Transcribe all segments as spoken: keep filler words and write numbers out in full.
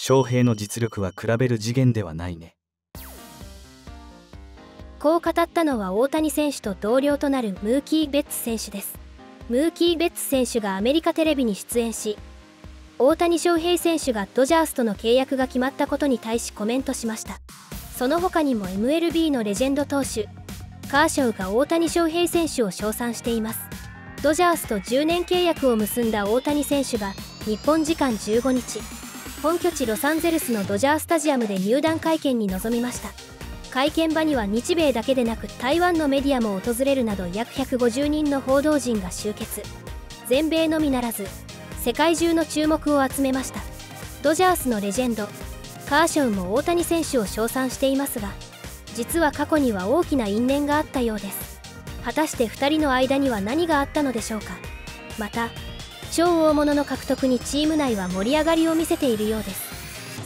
翔平の実力は比べる次元ではないね。 こう語ったのは大谷選手と同僚となるムーキー・ベッツ選手です。ムーキー・ベッツ選手がアメリカテレビに出演し、大谷翔平選手がドジャースとの契約が決まったことに対しコメントしました。その他にも エムエルビー のレジェンド投手カーショウが大谷翔平選手を称賛しています。ドジャースとじゅうねん契約を結んだ大谷選手が日本時間じゅうごにち、本拠地ロサンゼルスのドジャースタジアムで入団会見に臨みました。会見場には日米だけでなく台湾のメディアも訪れるなど約ひゃくごじゅうにんの報道陣が集結。全米のみならず世界中の注目を集めました。ドジャースのレジェンドカーショウも大谷選手を称賛していますが、実は過去には大きな因縁があったようです。果たしてふたりの間には何があったのでしょうか。また超大物の獲得にチーム内は盛り上がりを見せているようです。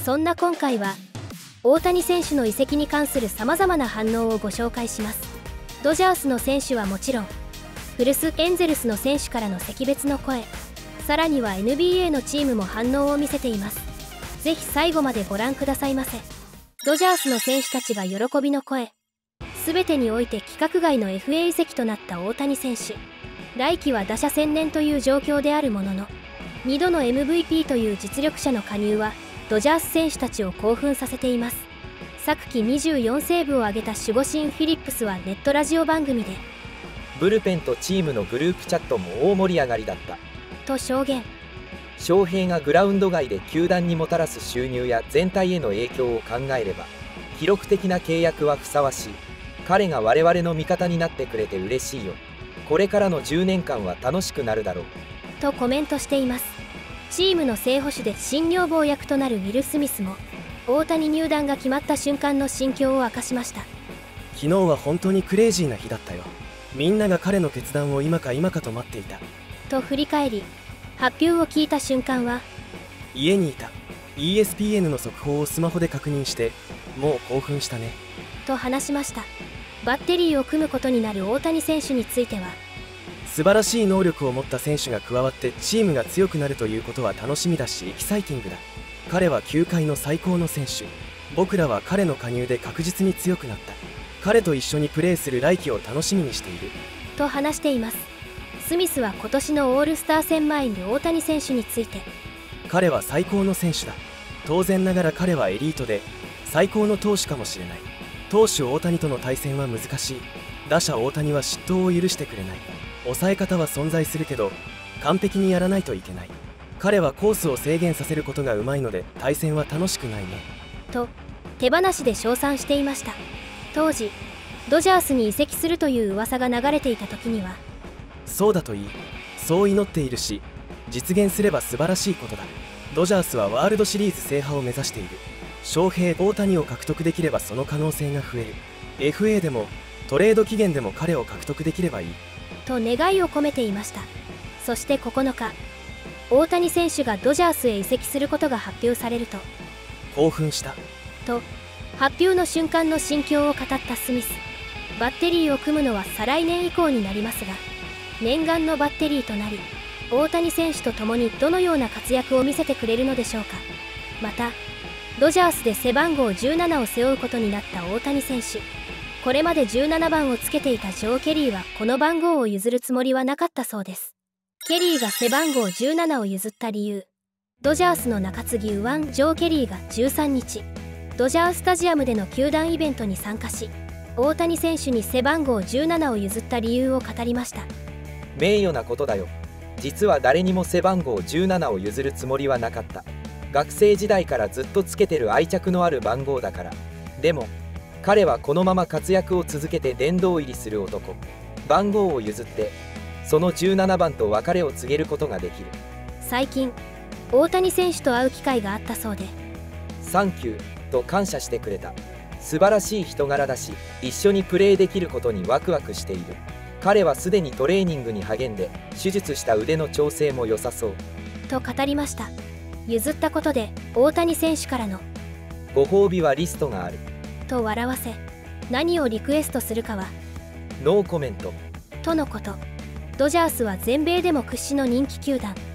そんな今回は大谷選手の移籍に関するさまざまな反応をご紹介します。ドジャースの選手はもちろん、古巣エンゼルスの選手からの惜別の声、さらには エヌビーエー のチームも反応を見せています。ぜひ最後までご覧くださいませ。ドジャースの選手たちが喜びの声。すべてにおいて規格外の エフエー 移籍となった大谷選手。来季は打者専念という状況であるものの、にどの エムブイピー という実力者の加入はドジャース選手たちを興奮させています。昨季にじゅうよんセーブを挙げた守護神フィリップスはネットラジオ番組で、 ブルペンとチームのグループチャットも大盛り上がりだったと証言。 翔平がグラウンド外で球団にもたらす収入や全体への影響を考えれば記録的な契約はふさわしい。彼が我々の味方になってくれて嬉しいよ。これからのじゅうねんかんは楽しくなるだろうとコメントしています。チームの正捕手で新女房役となるウィル・スミスも大谷入団が決まった瞬間の心境を明かしました。 昨日は本当にクレイジーな日だったよ。みんなが彼の決断を今か今かと待っていたと振り返り、発表を聞いた瞬間は家にいた。 イーエスピーエヌ の速報をスマホで確認してもう興奮したねと話しました。バッテリーを組むことになる大谷選手については、 素晴らしい能力を持った選手が加わってチームが強くなるということは楽しみだしエキサイティングだ。彼は球界の最高の選手。僕らは彼の加入で確実に強くなった。彼と一緒にプレーする来季を楽しみにしていると話しています。スミスは今年のオールスター戦前に大谷選手について、 彼は最高の選手だ。当然ながら彼はエリートで最高の投手かもしれない。投手大谷との対戦は難しい。打者大谷は失投を許してくれない。抑え方は存在するけど完璧にやらないといけない。彼はコースを制限させることがうまいので対戦は楽しくないねと手放しで称賛していました。当時ドジャースに移籍するという噂が流れていた時には、 そうだといい。そう祈っているし実現すれば素晴らしいことだ。ドジャースはワールドシリーズ制覇を目指している。翔平大谷を獲得できればその可能性が増える。 エフエー でもトレード期限でも彼を獲得できればいいと願いを込めていました。そしてここのか、大谷選手がドジャースへ移籍することが発表されると、 興奮したと発表の瞬間の心境を語ったスミス。バッテリーを組むのは再来年以降になりますが、念願のバッテリーとなり、大谷選手と共にどのような活躍を見せてくれるのでしょうか。またドジャースで背番号じゅうななを背負うことになった大谷選手。これまでじゅうななばんをつけていたジョー・ケリーはこの番号を譲るつもりはなかったそうです。ケリーが背番号じゅうななを譲った理由、ドジャースの中継ぎ右腕ジョー・ケリーがじゅうさんにちドジャースタジアムでの球団イベントに参加し、大谷選手に背番号じゅうななを譲った理由を語りました。 名誉なことだよ。実は誰にも背番号じゅうななを譲るつもりはなかった。学生時代からずっとつけてる愛着のある番号だから。でも彼はこのまま活躍を続けて殿堂入りする男。番号を譲ってそのじゅうななばんと別れを告げることができる。 最近大谷選手と会う機会があったそうで、 サンキューと感謝してくれた。素晴らしい人柄だし、一緒にプレーできることにワクワクしている。彼はすでにトレーニングに励んで手術した腕の調整も良さそうと語りました。譲ったことで大谷選手からのご褒美はリストがあると笑わせ、何をリクエストするかはノーコメントとのこと。ドジャースは全米でも屈指の人気球団。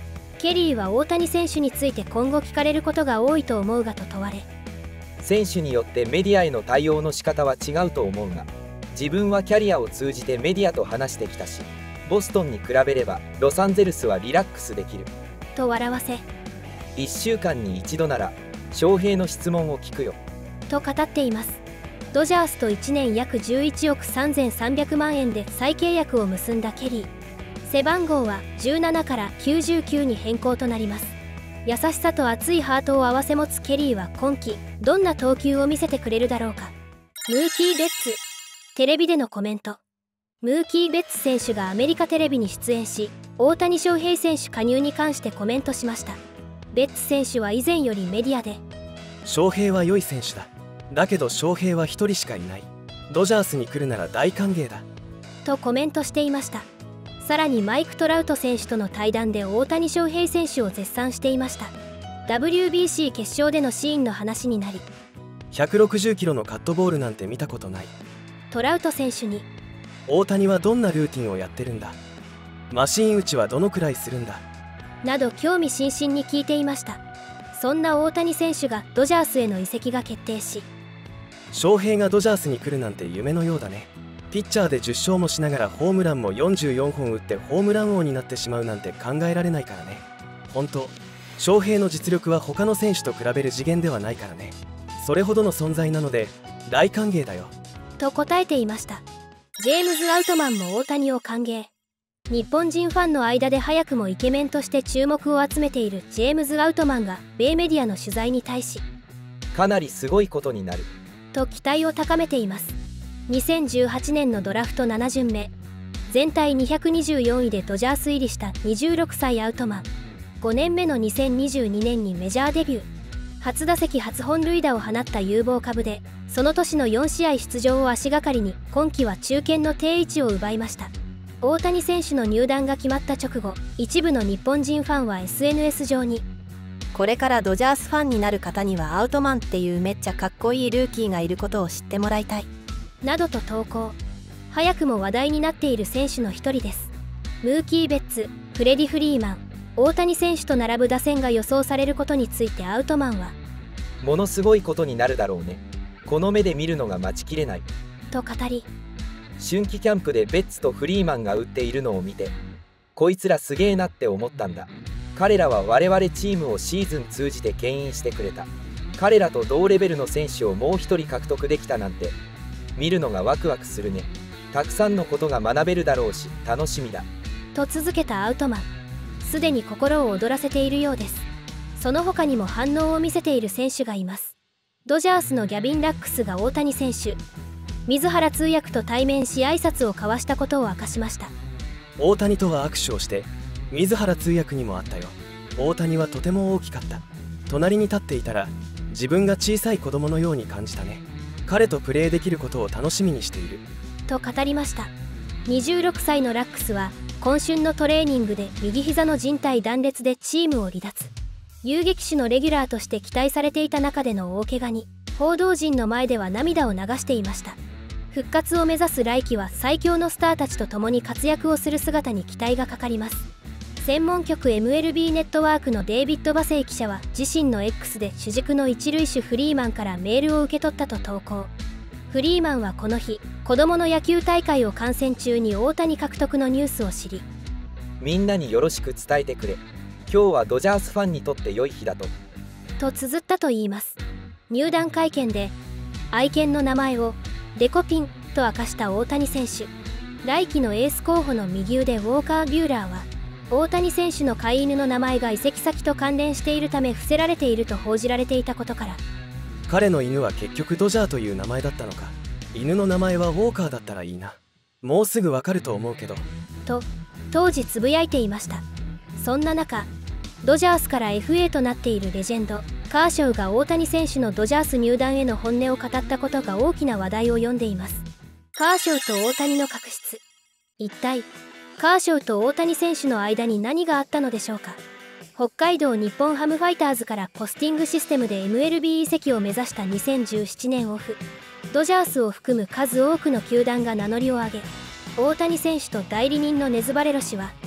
ケリーは大谷選手について今後聞かれることが多いと思うがと問われ、 選手によってメディアへの対応の仕方は違うと思うが、自分はキャリアを通じてメディアと話してきたし、ボストンに比べればロサンゼルスはリラックスできると笑わせ、 いっしゅうかんに一度なら翔平の質問を聞くよと語っています。ドジャースといちねん約じゅういちおくさんぜんさんびゃくまんえんで再契約を結んだケリー。背番号はじゅうななからきゅうじゅうきゅうに変更となります。優しさと熱いハートを併せ持つケリーは今季どんな投球を見せてくれるだろうか。ムーキー・ベッツ。テレビでのコメント。ムーキー・ベッツ選手がアメリカテレビに出演し、大谷翔平選手加入に関してコメントしました。ベッツ選手は以前よりメディアで、 翔平は良い選手だ。だけど翔平は一人しかいない。ドジャースに来るなら大歓迎だとコメントしていました。さらにマイク・トラウト選手との対談で大谷翔平選手を絶賛していました。 ダブリュービーシー 決勝でのシーンの話になり、 ひゃくろくじゅっキロのカットボールなんて見たことない。 トラウト選手に、 大谷はどんなルーティンをやってるんだ、マシン打ちはどのくらいするんだなど興味津々に聞いていました。そんな大谷選手がドジャースへの移籍が決定し、 翔平がドジャースに来るなんて夢のようだね。ピッチャーでじゅっしょうもしながらホームランもよんじゅうよんほん打ってホームラン王になってしまうなんて考えられないからね。本当、翔平の実力は他の選手と比べる次元ではないからね。それほどの存在なので大歓迎だよと答えていました。ジェームズ・アウトマンも大谷を歓迎。日本人ファンの間で早くもイケメンとして注目を集めているジェームズ・アウトマンが米メディアの取材に対し、 かなりすごいことになると期待を高めています。にせんじゅうはちねんのドラフトなな巡目、全体にひゃくにじゅうよんいでドジャース入りしたにじゅうろくさいアウトマン。ごねんめのにせんにじゅうにねんにメジャーデビュー。初打席初本塁打を放った有望株で、その年のよんしあい出場を足がかりに今季は中堅の定位置を奪いました。大谷選手の入団が決まった直後、一部の日本人ファンは エスエヌエス 上に、 これからドジャースファンになる方にはアウトマンっていうめっちゃかっこいいルーキーがいることを知ってもらいたいなどと投稿。早くも話題になっている選手の一人です。ムーキー・ベッツ、フレディ・フリーマン、大谷選手と並ぶ打線が予想されることについてアウトマンは、 ものすごいことになるだろうね。この目で見るのが待ちきれないと語り、 春季キャンプでベッツとフリーマンが打っているのを見て、こいつらすげえなって思ったんだ。彼らは我々チームをシーズン通じて牽引してくれた。彼らと同レベルの選手をもう一人獲得できたなんて、見るのがワクワクするね。たくさんのことが学べるだろうし楽しみだと続けたアウトマン。すでに心を躍らせているようです。その他にも反応を見せている選手がいます。ドジャースのギャビン・ラックスが大谷選手、水原通訳と対面し挨拶を交わしたことを明かしました。 大谷とは握手をして、水原通訳にも会ったよ。大谷はとても大きかった。隣に立っていたら自分が小さい子供のように感じたね。彼とプレーできることを楽しみにしていると語りました。にじゅうろくさいのラックスは今春のトレーニングで右膝の靭帯断裂でチームを離脱。遊撃手のレギュラーとして期待されていた中での大怪我に、報道陣の前では涙を流していました。復活を目指す来季は最強のスターたちと共に活躍をする姿に期待がかかります。専門局 エムエルビー ネットワークのデイビッド・バセイ記者は自身の X で主軸の一塁手フリーマンからメールを受け取ったと投稿。フリーマンはこの日、子供の野球大会を観戦中に大谷獲得のニュースを知り、 みんなによろしく伝えてくれ。今日はドジャースファンにとって良い日だとと綴ったといいます。入団会見で愛犬の名前をデコピンと明かした大谷選手。来季のエース候補の右腕ウォーカー・ビューラーは、大谷選手の飼い犬の名前が移籍先と関連しているため伏せられていると報じられていたことから、 彼の犬は結局ドジャーという名前だったのか。犬の名前はウォーカーだったらいいな。もうすぐわかると思うけどと当時つぶやいていました。そんな中、ドジャースから エフエー となっているレジェンドカーショウが大谷選手のドジャース入団への本音を語ったことが大きな話題を呼んでいます。カーショウと大谷の確執。一体カーショウと大谷選手の間に何があったのでしょうか。北海道日本ハムファイターズからポスティングシステムで エムエルビー 移籍を目指したにせんじゅうななねんオフ、ドジャースを含む数多くの球団が名乗りを上げ、大谷選手と代理人のネズバレロ氏は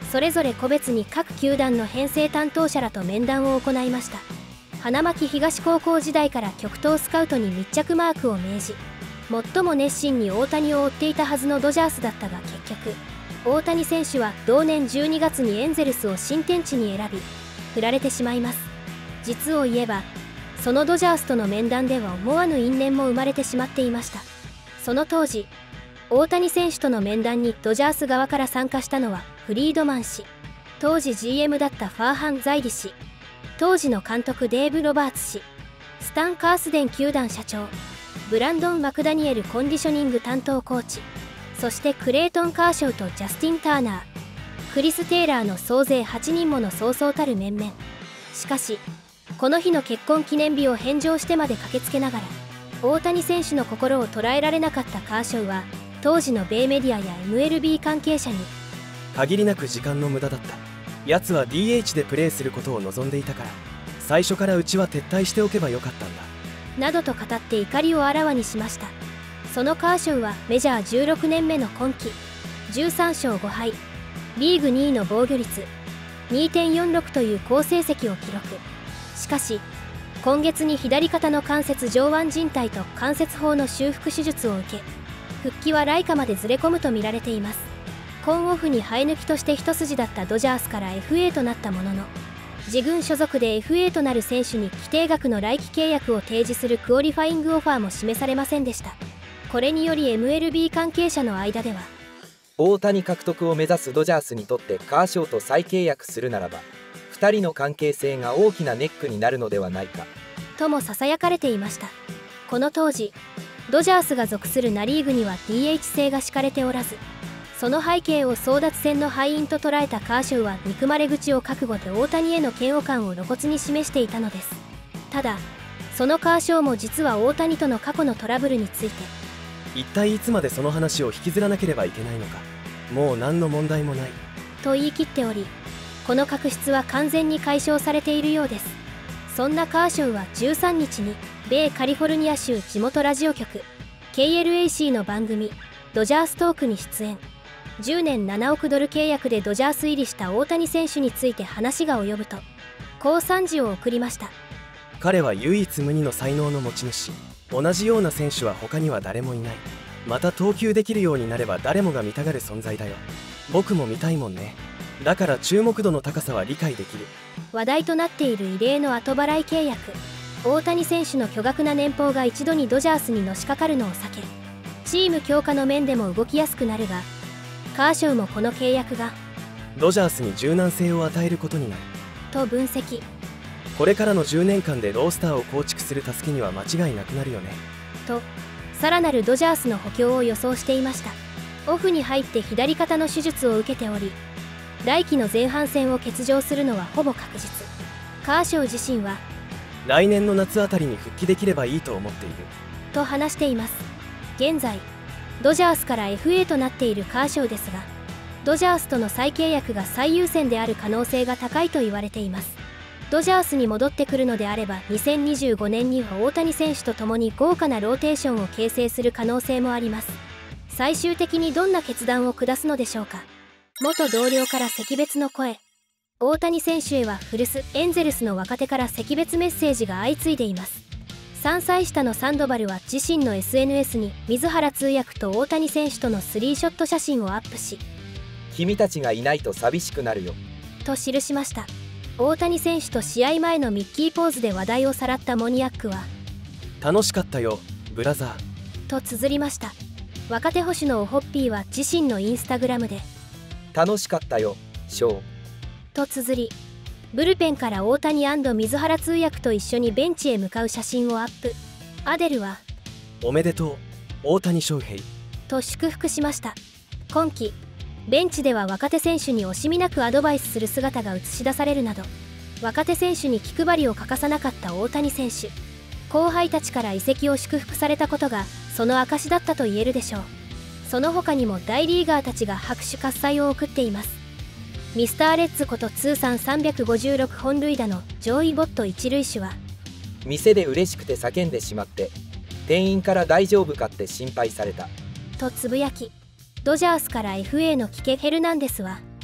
それぞれ個別に各球団の編成担当者らと面談を行いました。花巻東高校時代から極東スカウトに密着マークを命じ、最も熱心に大谷を追っていたはずのドジャースだったが、結局大谷選手は同年じゅうにがつにエンゼルスを新天地に選び振られてしまいます。実を言えばそのドジャースとの面談では思わぬ因縁も生まれてしまっていました。その当時大谷選手との面談にドジャース側から参加したのはフリードマン氏、当時 ジーエム だったファーハン・ザイリ氏、当時の監督デーブ・ロバーツ氏、スタン・カースデン球団社長、ブランドン・マクダニエルコンディショニング担当コーチ、そしてクレイトン・カーショウとジャスティン・ターナー、クリス・テイラーの総勢はちにんものそうそうたる面々。しかしこの日の結婚記念日を返上してまで駆けつけながら大谷選手の心を捉えられなかったカーショウは、当時の米メディアや エムエルビー 関係者に限りなく時間の無駄だった。奴は ディーエイチ でプレーすることを望んでいたから、最初からうちは撤退しておけばよかったんだなどと語って怒りをあらわにしました。そのカーショウはメジャーじゅうろくねんめの今季じゅうさんしょうごはいリーグにいの防御率 にてんよんろく という好成績を記録。しかし今月に左肩の関節上腕靭帯と関節包の修復手術を受け、復帰は来夏までずれ込むと見られています。今オフに生え抜きとして一筋だったドジャースから エフエー となったものの、自軍所属で エフエー となる選手に規定額の来季契約を提示するクオリファイングオファーも示されませんでした。これにより エムエルビー 関係者の間では、 大谷獲得を目指すドジャースにとってカーショウと再契約するならばふたりの関係性が大きなネックになるのではないかともささやかれていました。この当時ドジャースが属するナ・リーグには ディーエイチ 制が敷かれておらず、その背景を争奪戦の敗因と捉えたカーショウは憎まれ口を覚悟で大谷への嫌悪感を露骨に示していたのです。ただそのカーショウも実は大谷との過去のトラブルについて、 一体いつまでその話を引きずらなければいけないのか、もう何の問題もないと言い切っており、この確執は完全に解消されているようです。そんなカーショウはじゅうさんにちに米カリフォルニア州地元ラジオ局 ケーエルエーシー の番組ドジャーストークに出演。じゅうねんななおくドル契約でドジャース入りした大谷選手について話が及ぶと、こう賛辞を送りました。 彼は唯一無二の才能の持ち主。同じような選手は他には誰もいない。また投球できるようになれば誰もが見たがる存在だよ。僕も見たいもんね。だから注目度の高さは理解できる。 話題となっている異例の後払い契約。大谷選手の巨額な年俸が一度にドジャースにのしかかるのを避け、チーム強化の面でも動きやすくなるが、カーショウもこの契約がドジャースに柔軟性を与えることになると分析。 これからのじゅうねんかんでロースターを構築する助けには間違いなくなるよねと、さらなるドジャースの補強を予想していました。オフに入って左肩の手術を受けており、来季の前半戦を欠場するのはほぼ確実。カーショウ自身は来年の夏あたりに復帰できればいいと思っていると話しています。現在ドジャースから エフエー となっているカーショウですが、ドジャースとの再契約が最優先である可能性が高いと言われています。ドジャースに戻ってくるのであればにせんにじゅうごねんには大谷選手と共に豪華なローテーションを形成する可能性もあります。最終的にどんな決断を下すのでしょうか。元同僚から惜別の声。大谷選手へは古巣エンゼルスの若手から惜別メッセージが相次いでいます。さんさい下のサンドバルは自身の エスエヌエス に水原通訳と大谷選手とのスリーショット写真をアップし、 君たちがいないと寂しくなるよと記しました。大谷選手と試合前のミッキーポーズで話題をさらったモニアックは、 楽しかったよブラザーと綴りました。若手捕手のオホッピーは自身のインスタグラムで楽しかったよショーと綴り、ブルペンから大谷&水原通訳と一緒にベンチへ向かう写真をアップ。アデルはおめでとう大谷翔平と祝福しました。今季ベンチでは若手選手に惜しみなくアドバイスする姿が映し出されるなど、若手選手に気配りを欠かさなかった大谷選手。後輩たちから移籍を祝福されたことがその証だったと言えるでしょう。その他にも大リーガーたちが拍手喝采を送っています。ミスターレッツこと通算さんびゃくごじゅうろくほん塁打のジョイ・ボット一塁手は、 店で嬉しくて叫んでしまって店員から大丈夫かって心配されたとつぶやき、ドジャースから エフエー のキケ・ヘルナンデスは、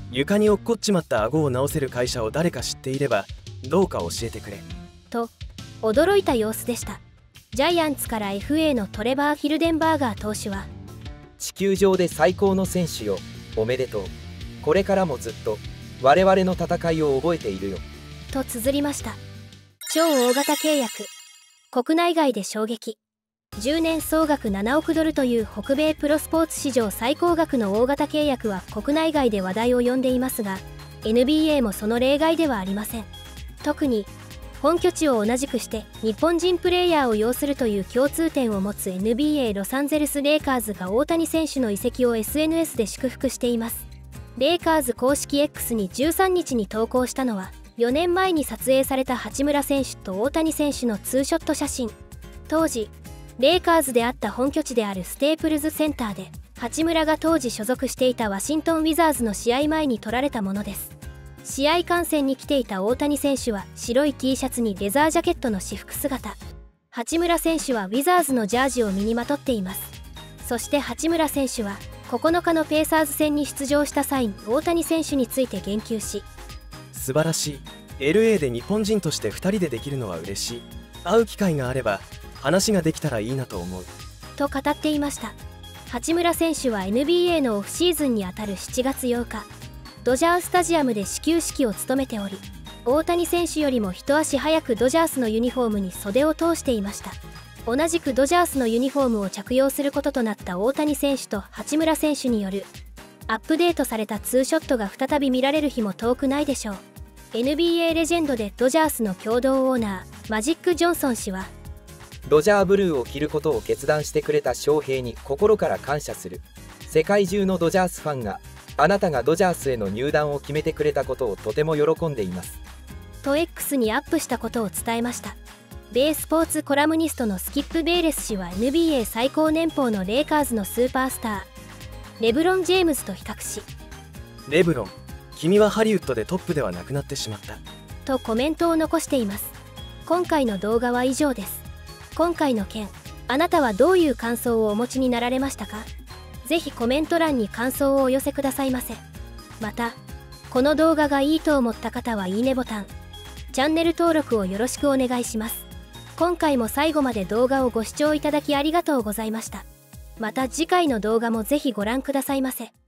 床に落っこっちまった顎を直せる会社を誰か知っていればどうか教えてくれ。 と驚いた様子でした。ジャイアンツから エフエー のトレバー・ヒルデンバーガー投手は、 地球上で最高の選手よ、おめでとう。これからもずっと我々の戦いを覚えているよと綴りました。超大型契約、国内外で衝撃。じゅうねん総額ななおくドルという北米プロスポーツ史上最高額の大型契約は国内外で話題を呼んでいますが、 エヌビーエー もその例外ではありません。特に本拠地を同じくして日本人プレイヤーを擁するという共通点を持つ エヌビーエー ロサンゼルス・レイカーズが大谷選手の移籍を エスエヌエス で祝福しています。レイカーズ公式 X にじゅうさんにちに投稿したのは、よねんまえに撮影された八村選手と大谷選手のツーショット写真。当時レイカーズであった本拠地であるステープルズセンターで、八村が当時所属していたワシントン・ウィザーズの試合前に撮られたものです。試合観戦に来ていた大谷選手は白い T シャツにレザージャケットの私服姿、八村選手はウィザーズのジャージを身にまとっています。そして八村選手はここのかのペーサーズ戦に出場した際に大谷選手について言及し、 素晴らしい。 エルエー で日本人としてふたりでできるのは嬉しい。会う機会があれば話ができたらいいなと思うと語っていました。八村選手は エヌビーエー のオフシーズンにあたるしちがつようか、ドジャースタジアムで始球式を務めており、大谷選手よりも一足早くドジャースのユニフォームに袖を通していました。同じくドジャースのユニフォームを着用することとなった大谷選手と八村選手によるアップデートされたツーショットが再び見られる日も遠くないでしょう。 エヌビーエー レジェンドでドジャースの共同オーナーマジック・ジョンソン氏は、 ドジャーブルーを着ることを決断してくれた翔平に心から感謝する。世界中のドジャースファンがあなたがドジャースへの入団を決めてくれたことをとても喜んでいますと X にアップしたことを伝えました。米スポーツコラムニストのスキップ・ベイレス氏は エヌビーエー 最高年俸のレイカーズのスーパースターレブロン・ジェームズと比較し、 レブロン、君はハリウッドでトップではなくなってしまったとコメントを残しています。今回の動画は以上です。今回の件、あなたはどういう感想をお持ちになられましたか？ぜひコメント欄に感想をお寄せくださいませ。また、この動画がいいと思った方はいいねボタン、チャンネル登録をよろしくお願いします。今回も最後まで動画をご視聴いただきありがとうございました。また次回の動画もぜひご覧くださいませ。